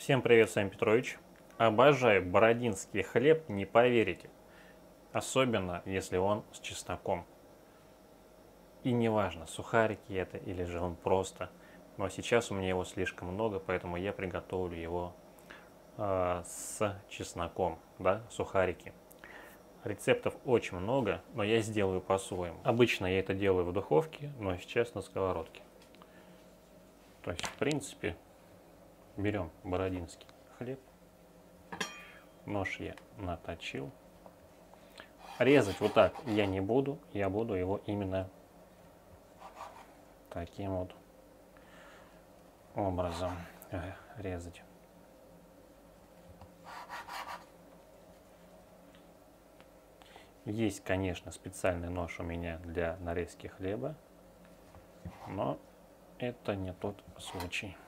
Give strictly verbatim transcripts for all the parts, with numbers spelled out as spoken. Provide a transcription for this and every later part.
Всем привет, с вами Петрович. Обожаю бородинский хлеб, не поверите. Особенно, если он с чесноком. И неважно, сухарики это или же он просто. Но сейчас у меня его слишком много, поэтому я приготовлю его э, с чесноком, да, сухарики. Рецептов очень много, но я сделаю по-своему. Обычно я это делаю в духовке, но сейчас на сковородке. То есть, в принципе, берем бородинский хлеб. Нож я наточил. Резать вот так я не буду, я буду его именно таким вот образом резать. Есть, конечно, специальный нож у меня для нарезки хлеба, но это не тот случай.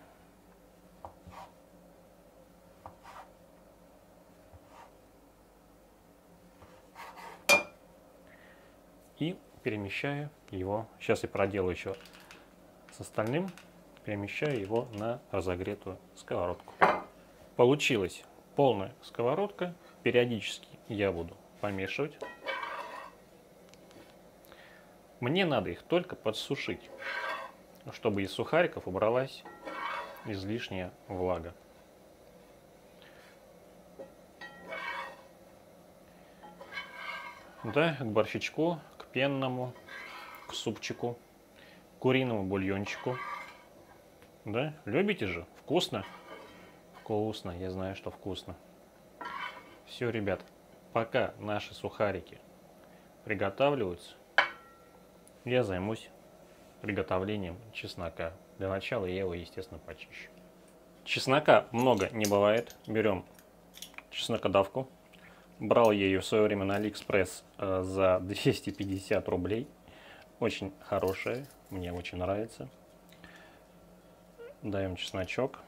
И перемещаю его, сейчас я проделаю еще с остальным, перемещаю его на разогретую сковородку. Получилась полная сковородка, периодически я буду помешивать. Мне надо их только подсушить, чтобы из сухариков убралась излишняя влага. Да, к борщичку, к пенному, к супчику, к куриному бульончику. Да, любите же? Вкусно? Вкусно, я знаю, что вкусно. Все, ребят, пока наши сухарики приготавливаются, я займусь приготовлением чеснока. Для начала я его, естественно, почищу. Чеснока много не бывает. Берем чеснокодавку. Брал я ее в свое время на Алиэкспресс э, за двести пятьдесят рублей. Очень хорошая, мне очень нравится. Даем чесночок.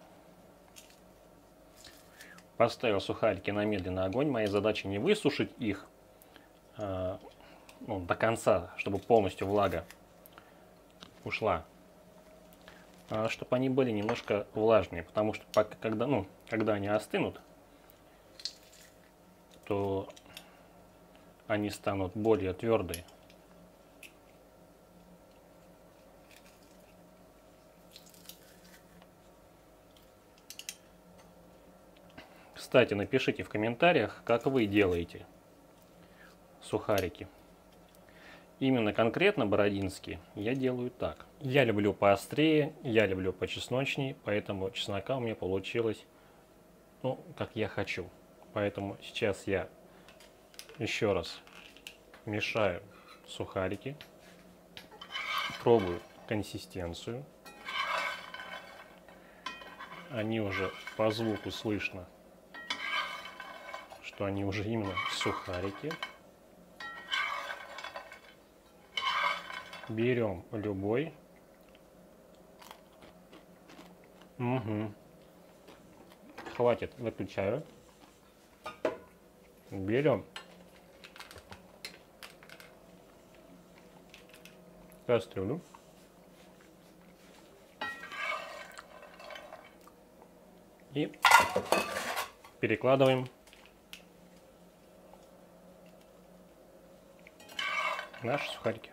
Поставил сухарики на медленный огонь. Моя задача не высушить их э, ну, до конца, чтобы полностью влага ушла, а чтобы они были немножко влажные, потому что пока, когда, ну, когда они остынут, то они станут более твердые. Кстати, напишите в комментариях, как вы делаете сухарики. Именно конкретно бородинские я делаю так. Я люблю поострее, я люблю почесночнее, поэтому чеснока у меня получилось, ну, как я хочу. Поэтому сейчас я еще раз мешаю сухарики, пробую консистенцию. Они уже по звуку слышно, что они уже именно сухарики. Берем любой. Угу. Хватит, выключаю. Берем кастрюлю. И перекладываем наши сухарики.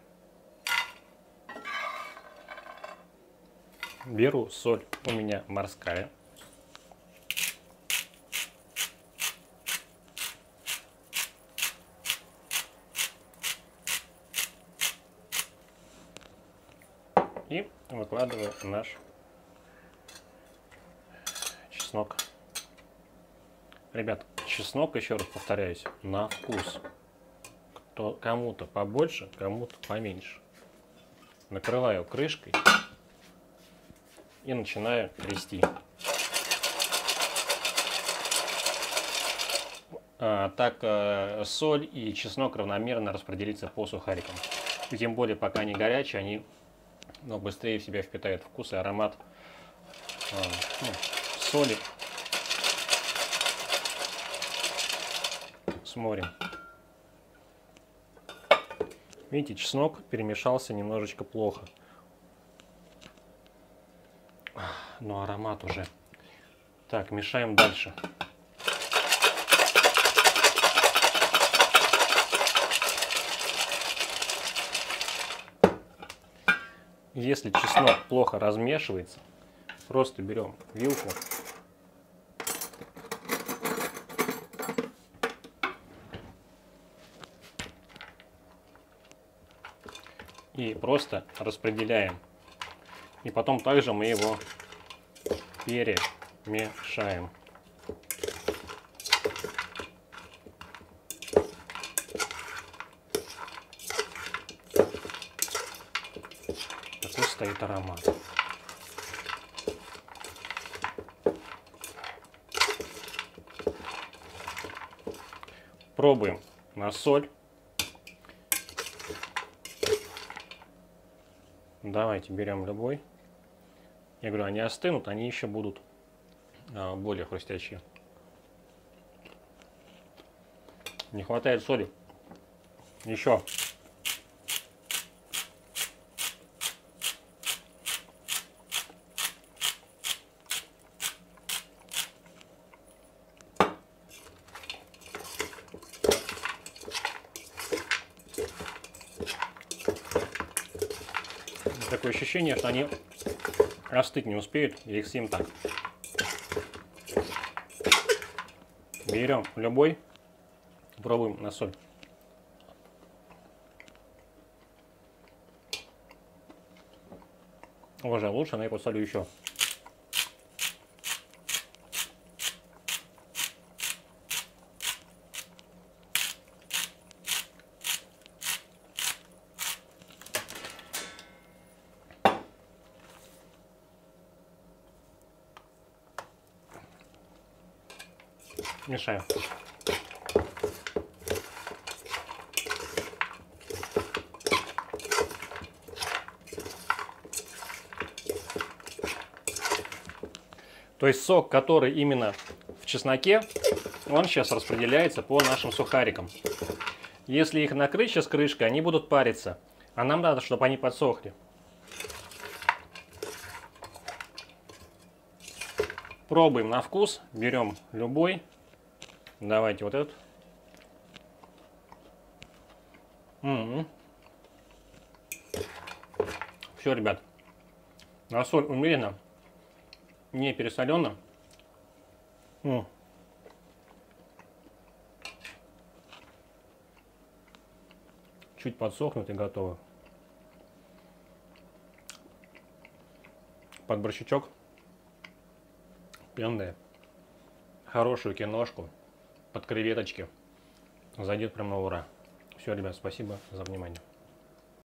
Беру соль, у меня морская. И выкладываю наш чеснок. Ребят, чеснок, еще раз повторяюсь, на вкус. Кто, кому-то побольше, кому-то поменьше. Накрываю крышкой и начинаю трясти. А, так а, соль и чеснок равномерно распределиться по сухарикам. И тем более, пока они горячие, они ну, быстрее в себя впитают вкус и аромат а, ну, соли с морем. Видите, чеснок перемешался немножечко плохо. Но аромат уже Так, мешаем дальше. Если чеснок плохо размешивается, просто берем вилку и просто распределяем. И потом также мы его перемешаем. Такой стоит аромат. Пробуем на соль. Давайте берем любой. Я говорю, они остынут, они еще будут а, более хрустящие. Не хватает соли. Еще. Такое ощущение, что они остыть не успеют, я их съем так. Берем любой, пробуем на соль. Уже лучше, но я посолю еще. Мешаем. То есть сок, который именно в чесноке, он сейчас распределяется по нашим сухарикам. Если их накрыть сейчас крышкой, они будут париться. А нам надо, чтобы они подсохли. Пробуем на вкус. Берем любой. Давайте вот этот. М-м-м. Все, ребят. На соль умеренно. Не пересолено. М. Чуть подсохнут и готово. Под борщичок. Пенные. Хорошую киношку. Под креветочки. Зайдет прям на ура. Все, ребят, спасибо за внимание.